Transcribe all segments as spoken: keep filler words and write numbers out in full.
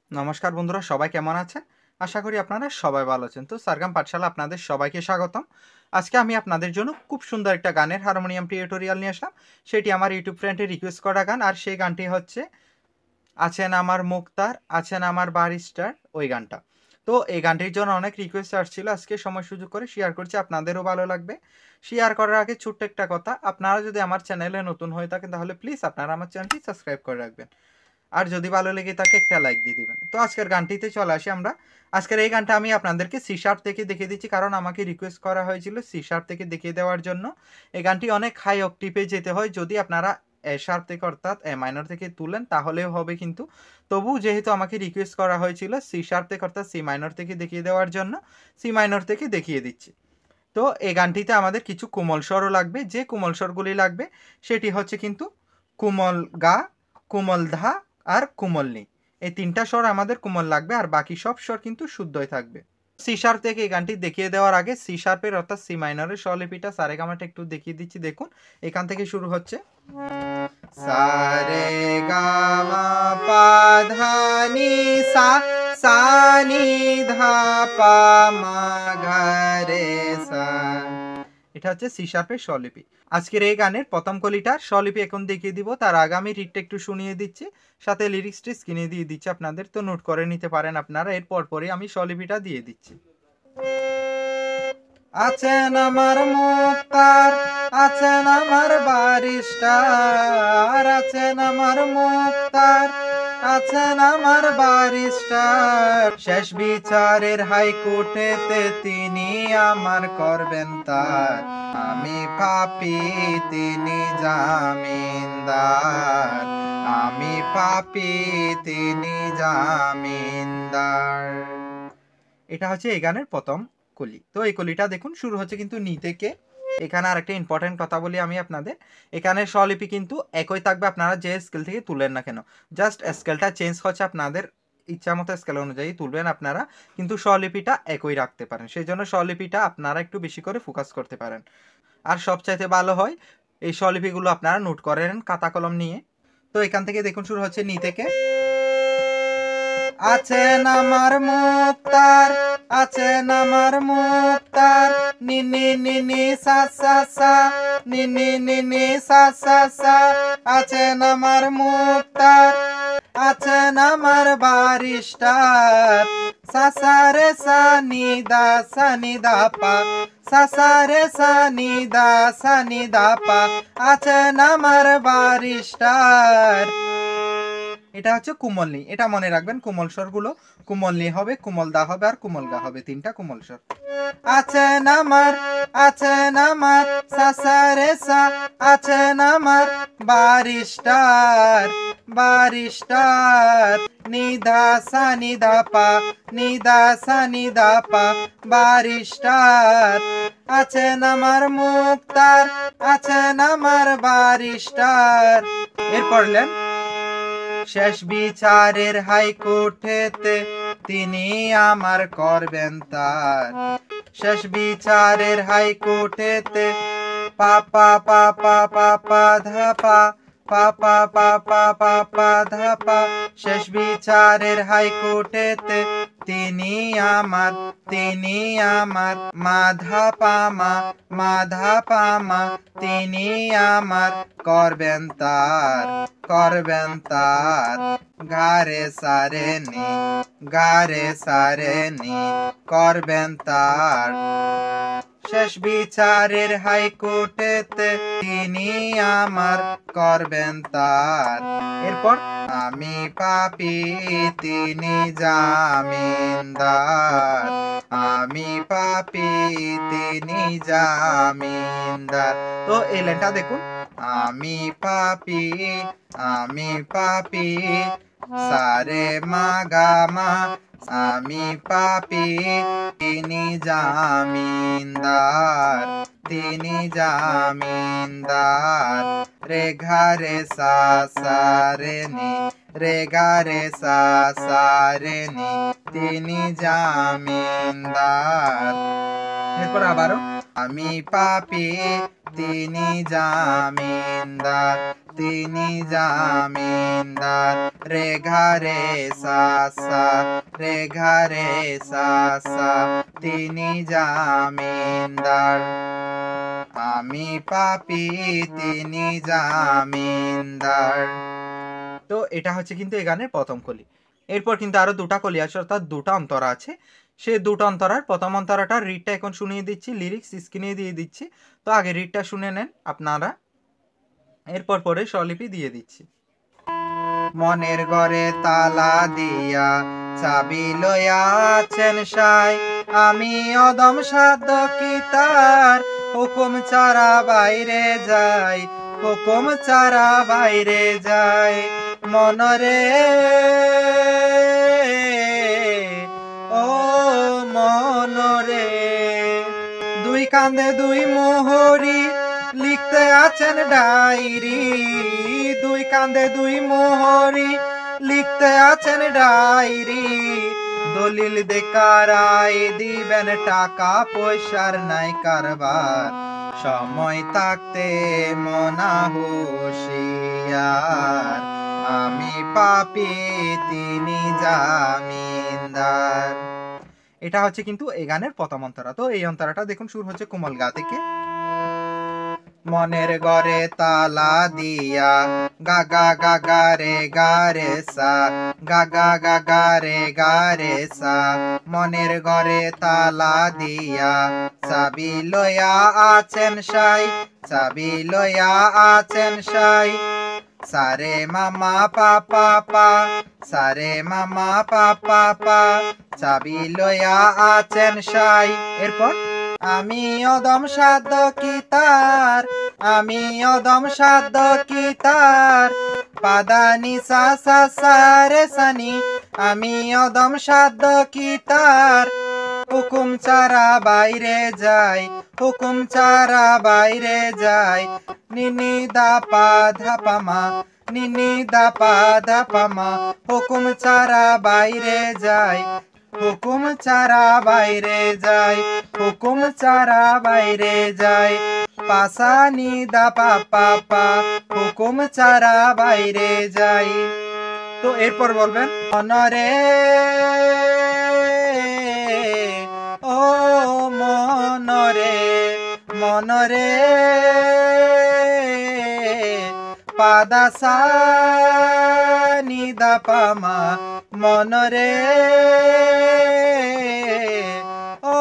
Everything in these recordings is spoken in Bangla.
নমস্কার বন্ধুরা, সবাই কেমন আছেন? আশা করি আপনারা সবাই ভালো আছেন। তো সারগাম পাঠশালা আপনাদের সবাইকে স্বাগতম। আজকে আমি আপনাদের জন্য খুব সুন্দর একটা গানের হারমোনিয়াম টিউটোরিয়াল নিয়ে আসলাম। সেটি আমার ইউটিউব ফ্রেন্ডের রিকোয়েস্ট করা গান, আর সেই গানটি হচ্ছে আছেন আমার মুক্তার, আছেন আমার বারিস্টার, ওই গানটা। তো এই গানটির জন্য অনেক রিকোয়েস্ট আসছিল, আজকে সময় সুযোগ করে শেয়ার করছি, আপনাদেরও ভালো লাগবে। শেয়ার করার আগে ছোট্ট একটা কথা, আপনারা যদি আমার চ্যানেলে নতুন হয়ে থাকেন তাহলে প্লিজ আপনারা আমার চ্যানেলটি সাবস্ক্রাইব করে রাখবেন। আর যদি ভালো লেগে থাকে একটা লাইক দিয়ে দিবেন। তো আজকের গানটিতে চলে আসি আমরা। আজকের এই গানটা আমি আপনাদেরকে সি শার্প থেকে দেখিয়ে দিচ্ছি, কারণ আমাকে রিকোয়েস্ট করা হয়েছিল সি শার্প থেকে দেখিয়ে দেওয়ার জন্য। এই গানটি অনেক হাই অক্টিভে যেতে হয়, যদি আপনারা এ শার্প থেকে অর্থাৎ এ মাইনর থেকে তুলেন তাহলেও হবে, কিন্তু তবু যেহেতু আমাকে রিকোয়েস্ট করা হয়েছিল সি শার্প থেকে অর্থাৎ সি মাইনর থেকে দেখিয়ে দেওয়ার জন্য, সি মাইনর থেকে দেখিয়ে দিচ্ছি। তো এই গানটিতে আমাদের কিছু কোমল স্বরও লাগবে। যে কোমল স্বরগুলি লাগবে সেটি হচ্ছে কিন্তু কোমল গা, কোমল ধা আর কোমল নি। এই তিনটা স্বর আমাদের কোমল লাগবে, আর বাকি সব স্বর কিন্তু শুদ্ধই থাকবে। সি শার্প থেকে এই গানটি দেখিয়ে দেওয়ার আগে সি শার্পের অর্থাৎ সি মাইনরের স্বরলিপিটা সারেগামাটা একটু দেখিয়ে দিচ্ছি। দেখুন, এখান থেকে শুরু হচ্ছে সারে গামা পা ধা নি সা, সা নি ধা পা মা গা রে সা। এটা হচ্ছে সি শার্পের স্বরলিপি। আজকের এই গানের প্রথম কলিটার স্বরলিপি এখন দেখিয়ে দিব, তার আগামী রিডটা একটু শুনিয়ে দিচ্ছি, সাথে লিরিক্সটি স্ক্রিনে দিয়ে দিচ্ছি আপনাদের, তো নোট করে নিতে পারেন আপনারা। এর পরপরই আমি স্বরলিপিটা দিয়ে দিচ্ছি। আছেন আমার মুক্তার, আছেন আমার বারিস্টার, আছেন আমার মুক্তার, আছেন আমার বারিস্টার, শেষ বিচারের হাইকোর্টেতে তিনি আমার করবেন তার, আমি পাপী তিনি জামিনদার, আমি পাপী তিনি জামিনদার। এটা হচ্ছে এই গানের প্রথম কলি। তো এই কলিটা দেখুন শুরু হচ্ছে কিন্তু নি থেকে। এখানে আরেকটা ইম্পর্টেন্ট কথা বলি আমি আপনাদের, এখানে স্বরলিপি কিন্তু একই থাকবে, আপনারা যে স্কেল থেকে তুলেন না কেন, জাস্ট স্কেলটা চেঞ্জ হচ্ছে, আপনাদের ইচ্ছা মতো স্কেল অনুযায়ী তুলবেন আপনারা, কিন্তু স্বরলিপিটা একই রাখতে পারেন। সেই জন্য স্বরলিপিটা আপনারা একটু বেশি করে ফোকাস করতে পারেন। আর সবচাইতে ভালো হয় এই স্বরলিপিগুলো আপনারা নোট করেন খাতা কলম নিয়ে। তো এখান থেকে দেখুন শুরু হচ্ছে নি থেকে। আছেন আমার মুক্তার, আছেন আমার মুক্তার, নি নি নি নি সা সা সা, নি নি নি নি সা সা সা, আছেন আমার মুক্তার, আছেন আমার বারিস্টার, সা সা রে সা নি দা সা নি দা পা, সা সা রে সা নি দা সা নি দা পা, আছেন আমার বারিস্টার। এটা হচ্ছে কোমল নি, এটা মনে রাখবেন, কোমল স্বরগুলো কোমল নি হবে, কোমল দা হবে আর কোমল গা হবে, তিনটা কোমল স্বর। আছেন আমার, আছেন আমার, সা সা রে সা, আছেন আমার বারিস্টার, বারিস্টার, নিধা সা নিধা পা, নিধা সা নিধা পা, বারিস্টার, আছেন আমার মুক্তার, আছেন আমার বারিস্টার। এরপর লেন শেষ বিচারের হাইকোর্টেতে তিনি আমার করবেন তার, শেষ বিচারের হাইকোর্টেতে পা পা পা পা পা পা ধা পা, পা পা পা পা পা পা ধা পা, শেষ বিচারের হাইকোর্টেতে তিনি আমার, তিনি আমার মাধা পামা, মাধা পামা, তিনি আমার করবেন তার, করবেন তার, গারে সারে নি, গারে সারে নি, করবেন তার, শেষ বিচারের হাইকোর্টেতে তিনি আমার করবেন তার। এরপর আমি পাপী তিনি জামিনদার, আমি পাপী তিনি জামিনদার। তো এই লাইনটা দেখুন, আমি পাপী, আমি পাপী, সারে মা গা মা, আমি পাপী তিনি জামিনদার, তিনি জামিনদার, রে ঘা রে সা সা রে নি, রে গা রে সা সা রে নি, তিনি জামিনদার। এরপর আবারও আমি পাপী তিনি জামিনদার, তিনি জামিনদার। রে ঘা রে সা সা, রে ঘা রে সা সা, তিনি জামিনদার। আমি পাপী তিনি জামিনদার। তো এটা হচ্ছে কিন্তু এই গানের প্রথম কলি। এরপর কিন্তু আরো দুটা কলি আছে, অর্থাৎ দুটা অন্তরা আছে। সেই দুটো অন্তরার প্রথম অন্তরাটার রিডটা এখন শুনিয়ে দিচ্ছি, লিরিক্স স্ক্রিনে দিয়ে দিচ্ছি। তো আগে রিডটা শুনে নেন আপনারা, এরপর পরে স্বরলিপি দিয়ে দিচ্ছি। মনের ঘরে তালা দিয়া চাবি লইয়াছেন সাই, আমি অদম সাধ্য কি তার হুকুম ছাড়া বাইরে যাই, হুকুম ছাড়া বাইরে যাই। মনরে ও মনরে, দুই কান্দে দুই মোহরি লিখতে আছেন ডায়েরি, দুই কান্দে দুই মোহরি লিখতে আছেন ডায়েরি। দলিল দেখারাই দিবেন টাকা পয়সার নাই কারবার, সময় থাকতে মনা হুঁশিয়ার। আমি পাপী তিনি জামিনদার। এটা হচ্ছে কিন্তু এই গানের প্রথম অন্তরা। তো এই অন্তরাটা দেখুন শুরু হচ্ছে কোমল গা থেকে। মনের ঘরে তালা দিয়া গা গা গা গা রে গা রে সা, গা গা গা গা রে গা রে সা। মনের ঘরে তালা দিয়া চাবি লইয়া আছেন সাই, চাবি লইয়া আছেন সাই। সারে মামা পাপা পা, সারে মামা পাপা পা, চাবি লইয়া আছেন সাই। এরপর আমি অদম সাধ্য কি তার, আমি অদম সাধ্য কি তার, পাদানি সা সা সা রে সানি, আমি অদম সাধ্য কি তার, হুকুম ছাড়া বাইরে যাই, হুকুম ছাড়া বাইরে যাই। নিনি দা পা ধা পা মা, নিনি দা পা ধা পা মা, হুকুম ছাড়া বাইরে যাই, হুকুম ছাড়া বাইরে যাই, হুকুম ছাড়া বাইরে যাই। পাসা নি দা পা পা পা, হুকুম ছাড়া বাইরে যাই। তো এরপর বলবেন মনরে ও মনরে, মনরে পাদা সা নি দা পা মা, মনরে ও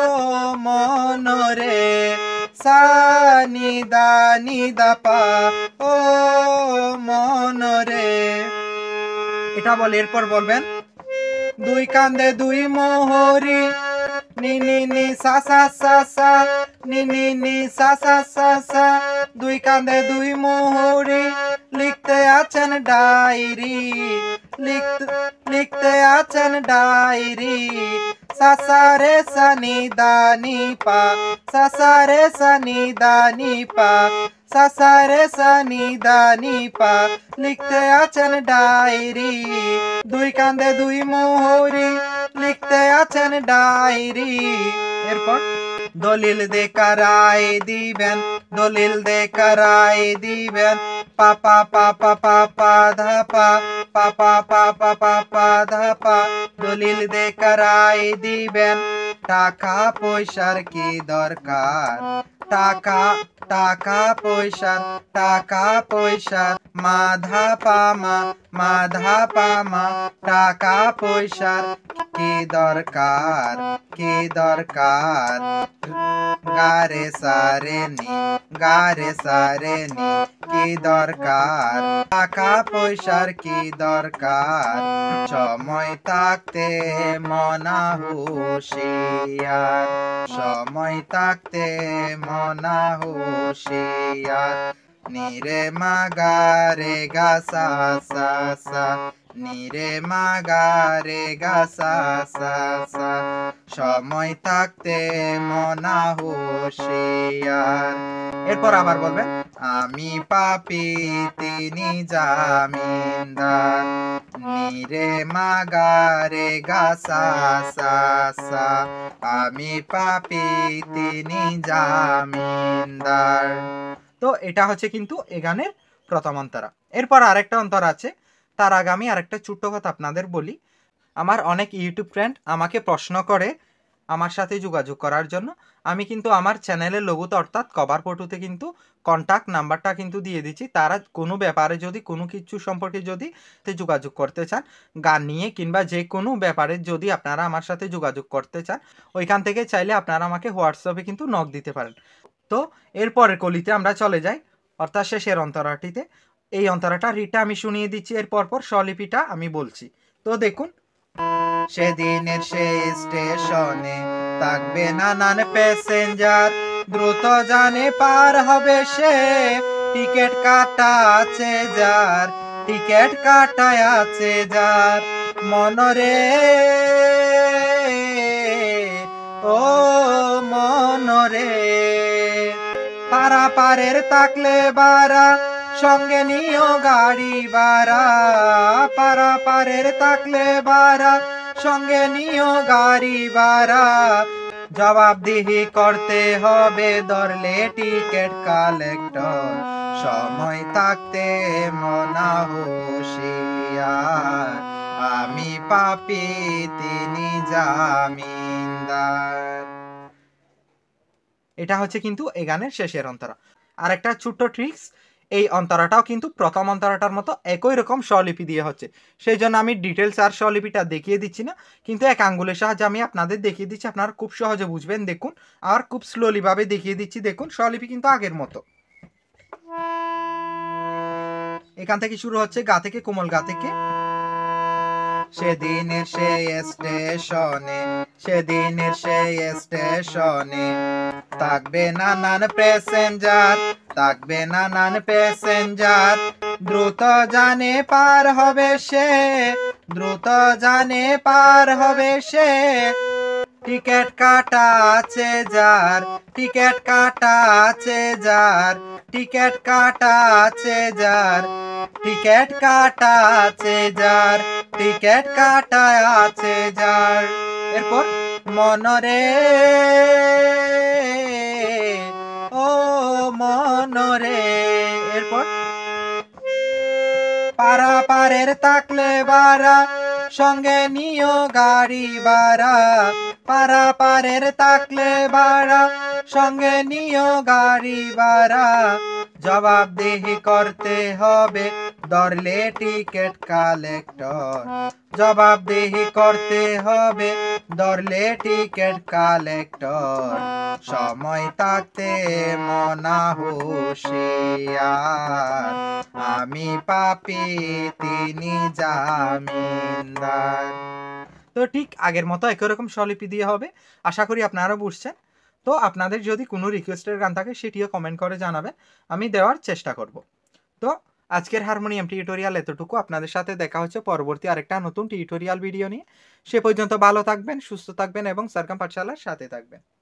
মনরে সা নি দা নি দা পা, ও মনরে। এটা বলে এরপর বলবেন দুই কান্দে দুই মোহরি, নি নি নি সা সা সা সা, নি নি নি সা সা সা সা। দুই কান্দে দুই মোহরি লিখতে আছেন ডায়েরি, লিখতে লিখতে আছেন ডায়েরি। সা সা রে সা নি দা নি পা, সা সা রে সা নি দা নি পা, সা সা রে সা নি দা নি পা, লিখতে আছেন ডায়েরি। দুই কান্দে দুই মোহরি লিখতে আছেন ডায়েরি। এরপর দলিল দেখারাই দিবেন, দলিল দেখারাই দিবেন। পাপা পাপা পাপা ধা পা, পাপা পাপা পাপা ধা পা, দলিল দেখারাই দিবেন। টাকা পয়সার কি দরকার, টাকা টাকা পয়সার, টাকা পয়সার। মাধা পামা, মাধা পামা, টাকা পয়সার কি দরকার, কি দরকার। গারে সারে নি, গারে সারে নি, কি দরকার। টাকা পয়সার কি দরকার, সময় থাকতে মনা হুঁশিয়ার, সময় থাকতে মনা হুঁশিয়ার। নিরে মা গা রে গা সা সা সা, নিরে মা গা রে গা সা সা সা। সময় থাকতে মনা হুঁশিয়ার। এরপর আবার বলবেন আমি পাপী তিনি জামিনদার, নিরে মা গা রে গা সা সা সা। আমি পাপী তিনি জামিনদার। তো এটা হচ্ছে কিন্তু এ গানের প্রথম অন্তরা। এরপর আরেকটা অন্তরা আছে, তার আগে আমি আরেকটা ছোট্ট কথা আপনাদের বলি। আমার অনেক ইউটিউব ফ্রেন্ড আমাকে প্রশ্ন করে আমার সাথে যোগাযোগ করার জন্য। আমি কিন্তু আমার চ্যানেলের লোগোতে অর্থাৎ কভার ফটোতে কিন্তু কন্ট্যাক্ট নাম্বারটা কিন্তু দিয়ে দিচ্ছি। তারা কোনো ব্যাপারে যদি কোনো কিছু সম্পর্কে যদি যোগাযোগ করতে চান, গান নিয়ে কিংবা যে কোনো ব্যাপারে যদি আপনারা আমার সাথে যোগাযোগ করতে চান, ওইখান থেকে চাইলে আপনারা আমাকে হোয়াটসঅ্যাপে কিন্তু নক দিতে পারেন। তো এরপরের কলিতে আমরা চলে যাই, অর্থাৎ শেষের অন্তরাটিতে। এই অন্তরাটা রিটা আমি শুনিয়ে দিচ্ছি, এর পরপর স্বলিপিটা আমি বলছি। তো দেখুন, সেদিনের সেই স্টেশনে থাকবে নানান প্যাসেঞ্জার, দ্রুত জানে পার হবে সে, টিকিট কাটা আছে যার, টিকিট কাটায় আছে যার। মনরে ও মনরে, পারাপারের তাকলে বারা, সঙ্গে নিও গাড়ি বারা, পারাপারের তাকলে বারা, সঙ্গে নিও গাড়ি বারা। জবাবদিহি করতে হবে ধরলে টিকিট কালেক্টর, সময় থাকতে মনা হুঁশিয়ার, আমি পাপী তিনি জামিনদার। এটা হচ্ছে কিন্তু এই গানের শেষের অন্তরা। আর একটা ছোট্ট ট্রিক্স, এই অন্তরাটাও কিন্তু প্রথম অন্তরাটার মতো একই রকম স্বলিপি দিয়ে হচ্ছে, সেই জন্য আমি ডিটেলস আর স্বলিপিটা দেখিয়ে দিচ্ছি না, কিন্তু এক আঙ্গুলের সাহায্যে আমি আপনাদের দেখিয়ে দিচ্ছি, আপনারা খুব সহজে বুঝবেন। দেখুন, আর খুব স্লোলি ভাবে দেখিয়ে দিচ্ছি। দেখুন, স্বলিপি কিন্তু আগের মতো। এখান থেকে শুরু হচ্ছে গা থেকে, কোমল গা থেকে। সেদিনের সেই স্টেশনে, সেদিনের সেই স্টেশনে থাকবে নানান প্যাসেঞ্জার, থাকবে নানান প্যাসেঞ্জার, দ্রুত জানে পার হবে সে, দ্রুত জানে পার হবে সে, টিকিট কাটা আছে যার, টিকিট কাটা আছে যার, টিকিট কাটা আছে যার, টিকিট কাটা আছে যার, টিকিট কাটা আছে যার। এরপর মনরে ও মনরে, এরপর পারাপারের তাকলে বারা, সঙ্গে নিও গাড়ি বারা, পারাপারের তাকলে বারা, সঙ্গে নিও গাড়ি বারা। জবাবদিহি করতে হবে ধরলে টিকিট কালেক্টর, জবাবদিহি করতে হবে ধরলে টিকিট কালেক্টর, সময় থাকতে মনা হুঁশিয়ার, আমি পাপী তিনি জামিনদার। তো ঠিক আগের মতো একই রকম স্বলিপি দিয়ে হবে, আশা করি আপনারা বুঝছেন। তো আপনাদের যদি কোনো রিকোয়েস্টের গান থাকে সেটিও কমেন্ট করে জানাবেন, আমি দেওয়ার চেষ্টা করব। তো আজকের হারমোনিয়াম টিউটোরিয়াল এতটুকু। আপনাদের সাথে দেখা হচ্ছে পরবর্তী আরেকটা নতুন টিউটোরিয়াল ভিডিও নিয়ে। সে পর্যন্ত ভালো থাকবেন, সুস্থ থাকবেন এবং সারগাম পাঠশালার সাথে থাকবেন।